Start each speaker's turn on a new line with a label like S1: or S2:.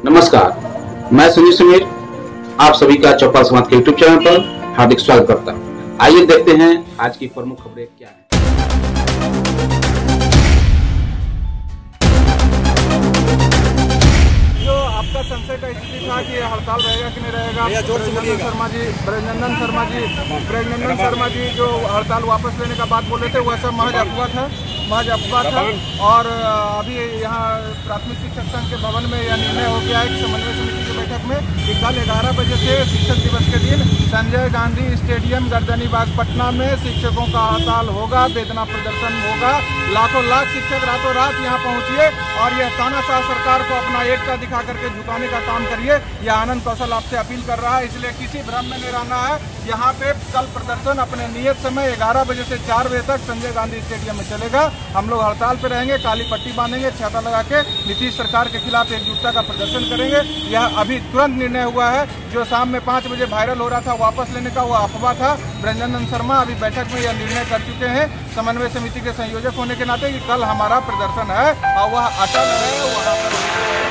S1: नमस्कार, मैं सुनील सुमीर आप सभी का चौपाल समाज के यूट्यूब चैनल पर हार्दिक स्वागत करता हूँ। आइए देखते हैं आज की प्रमुख खबरें क्या हैं।
S2: जो आपका संशय का स्थिति था कि हड़ताल रहेगा कि नहीं रहेगा, ब्रजनंदन शर्मा जी जो हड़ताल वापस लेने का बात बोल रहे थे वह सब महज अफवाह था। और अभी यहाँ प्राथमिक शिक्षक संघ के भवन में यह निर्णय हो गया है कि समन्वय समिति की बैठक में कि कल 11 बजे से शिक्षक दिवस के दिन संजय गांधी स्टेडियम गर्दनीबाग पटना में शिक्षकों का हड़ताल होगा, वेदना प्रदर्शन होगा। लाखों लाख शिक्षक रातों रात यहाँ पहुँचिए और यह तानाशाह सरकार को अपना एकता दिखा करके झुकाने का काम करिए। यह आनंद कौशल आपसे अपील कर रहा है, इसलिए किसी भ्रम में नहीं रहना है। यहाँ पे कल प्रदर्शन अपने नियत समय 11 बजे से 4 बजे तक संजय गांधी स्टेडियम में चलेगा। हम लोग हड़ताल पे रहेंगे, काली पट्टी बांधेंगे, छाता लगा के नीतीश सरकार के खिलाफ एकजुटता का प्रदर्शन करेंगे। यह अभी तुरंत निर्णय हुआ है। जो शाम में 5 बजे वायरल हो रहा था वापस लेने का, वो अफवाह था। ब्रजनंदन शर्मा अभी बैठक में यह निर्णय कर चुके हैं समन्वय समिति के संयोजक होने के नाते कि कल हमारा प्रदर्शन है और वह अटल है। वहाँ पर